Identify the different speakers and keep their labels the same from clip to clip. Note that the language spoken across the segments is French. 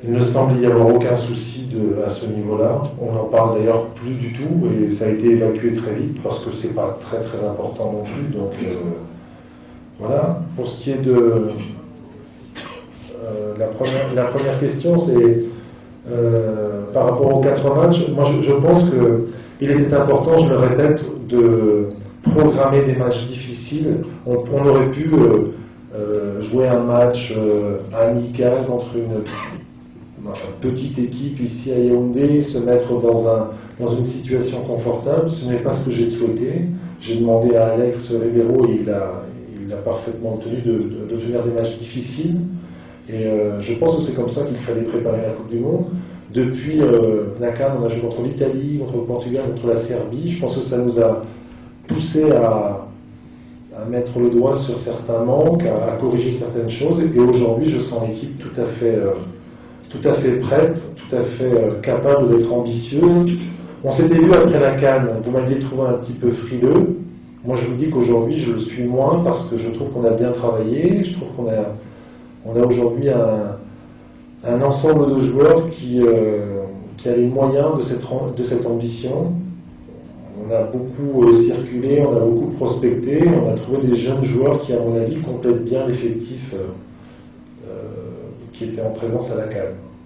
Speaker 1: Il ne semble y avoir aucun souci à ce niveau-là. On n'en parle d'ailleurs plus du tout et ça a été évacué très vite parce que c'est pas très très important non plus. Donc voilà. Pour ce qui est de la première question, c'est par rapport aux 4 matchs. Moi, je pense qu'il était important, je le répète, de programmer des matchs difficiles. On aurait pu jouer un match amical contre une petite équipe ici à Yaoundé, se mettre dans une situation confortable. Ce n'est pas ce que j'ai souhaité. J'ai demandé à Alex Ribeiro et il a parfaitement obtenu de tenir des matchs difficiles. Et je pense que c'est comme ça qu'il fallait préparer la Coupe du Monde. Depuis la CAN, on a joué contre l'Italie, contre le Portugal, contre la Serbie. Je pense que ça nous a poussé à mettre le doigt sur certains manques, à corriger certaines choses. Et aujourd'hui, je sens l'équipe tout à fait prête, tout à fait capable d'être ambitieuse. On s'était vu après la CAN, vous m'aviez trouvé un petit peu frileux. Moi, je vous dis qu'aujourd'hui, je le suis moins parce que je trouve qu'on a bien travaillé. Je trouve qu'on a aujourd'hui un ensemble de joueurs qui a les moyens de cette ambition. On a beaucoup circulé, on a beaucoup prospecté, on a trouvé des jeunes joueurs qui, à mon avis, complètent bien l'effectif qui était en présence à la CAN.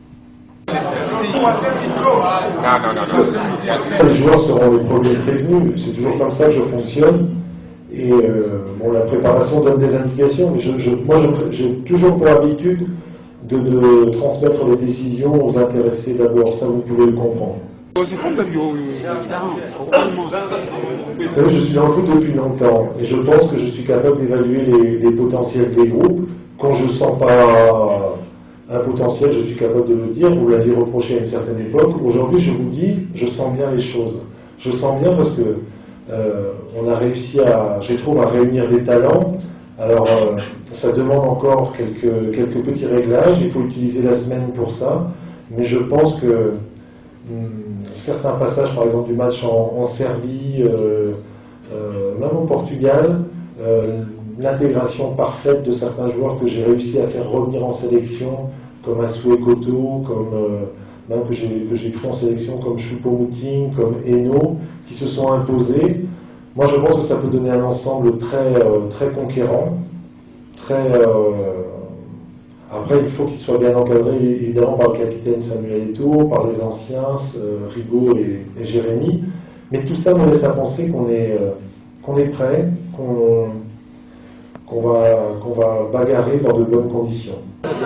Speaker 1: Les joueurs seront les premiers prévenus, c'est toujours comme ça que je fonctionne. Et la préparation donne des indications, mais moi j'ai toujours pour habitude de transmettre les décisions aux intéressés d'abord, ça vous pouvez le comprendre. Je suis dans le foot depuis longtemps et je pense que je suis capable d'évaluer les potentiels des groupes. Quand je ne sens pas un potentiel, je suis capable de le dire. Vous l'aviez reproché à une certaine époque. Aujourd'hui, je vous dis, je sens bien les choses. Je sens bien parce que on a réussi je trouve, à réunir des talents. Alors, ça demande encore quelques petits réglages. Il faut utiliser la semaine pour ça. Mais je pense que certains passages, par exemple, du match en Serbie, même au Portugal, l'intégration parfaite de certains joueurs que j'ai réussi à faire revenir en sélection, comme Asue Koto, même que j'ai pris en sélection comme Choupo-Moting, comme Eno, qui se sont imposés. Moi, je pense que ça peut donner un ensemble très conquérant, Après, il faut qu'il soit bien encadré, évidemment, par le capitaine Samuel Eto'o, par les anciens, Rigaud et Jérémy. Mais tout ça me laisse à penser qu'on est prêt, qu'on va bagarrer dans de bonnes conditions.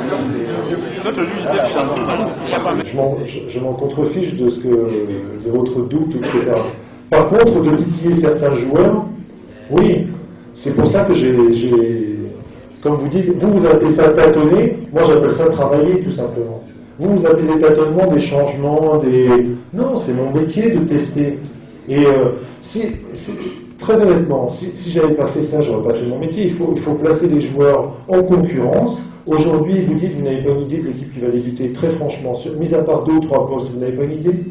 Speaker 1: Je m'en contrefiche de votre doute, etc. Par contre, de titiller certains joueurs, oui, c'est pour ça que comme vous dites, vous appelez ça tâtonner, moi j'appelle ça travailler tout simplement. Vous appelez des tâtonnements, des changements, Non, c'est mon métier de tester. Et très honnêtement, si j'avais pas fait ça, j'aurais pas fait mon métier. Il faut placer les joueurs en concurrence. Aujourd'hui, vous dites, vous n'avez pas une idée de l'équipe qui va débuter. Très franchement, mis à part 2 ou 3 postes, vous n'avez pas une idée?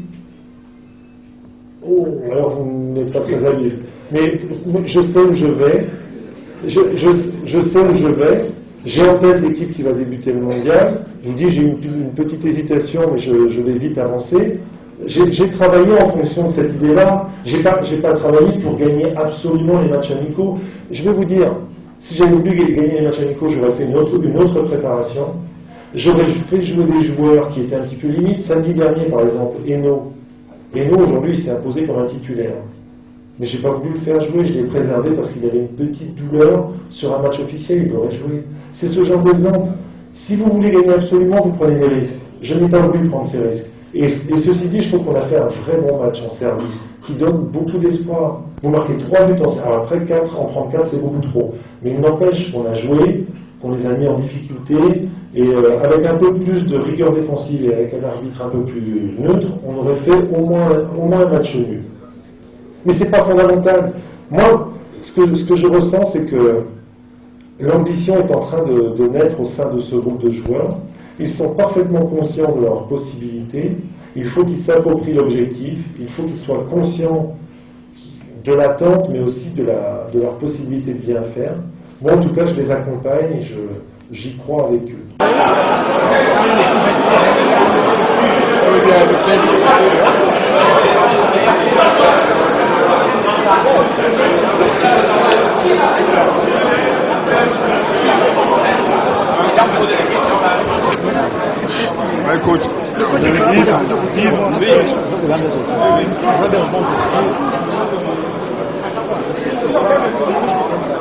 Speaker 1: Oh, alors vous n'êtes pas très habile. Mais je sais où je vais. Je sais où je vais. J'ai en tête l'équipe qui va débuter le mondial. Je vous dis, j'ai une petite hésitation, mais je vais vite avancer. J'ai travaillé en fonction de cette idée-là. J'ai pas travaillé pour gagner absolument les matchs amicaux. Je vais vous dire, si j'avais voulu gagner les matchs amicaux, j'aurais fait une autre préparation. J'aurais fait jouer des joueurs qui étaient un petit peu limites. Samedi dernier, par exemple, Eno. Eno, aujourd'hui, il s'est imposé comme un titulaire. Mais je n'ai pas voulu le faire jouer, je l'ai préservé parce qu'il avait une petite douleur sur un match officiel, il aurait joué. C'est ce genre d'exemple. Si vous voulez gagner absolument, vous prenez des risques. Je n'ai pas voulu prendre ces risques. Et ceci dit, je trouve qu'on a fait un vrai bon match en Serbie, qui donne beaucoup d'espoir. Vous marquez 3 buts en Serbie. Alors après, 4 en 34, c'est beaucoup trop. Mais il n'empêche qu'on a joué, qu'on les a mis en difficulté, et avec un peu plus de rigueur défensive et avec un arbitre un peu plus neutre, on aurait fait au moins un match nul. Mais ce n'est pas fondamental. Moi, ce que je ressens, c'est que l'ambition est en train de naître au sein de ce groupe de joueurs. Ils sont parfaitement conscients de leurs possibilités. Il faut qu'ils s'approprient l'objectif. Il faut qu'ils soient conscients de l'attente, mais aussi de leur possibilité de bien faire. Moi, en tout cas, je les accompagne et j'y crois avec eux.
Speaker 2: livre.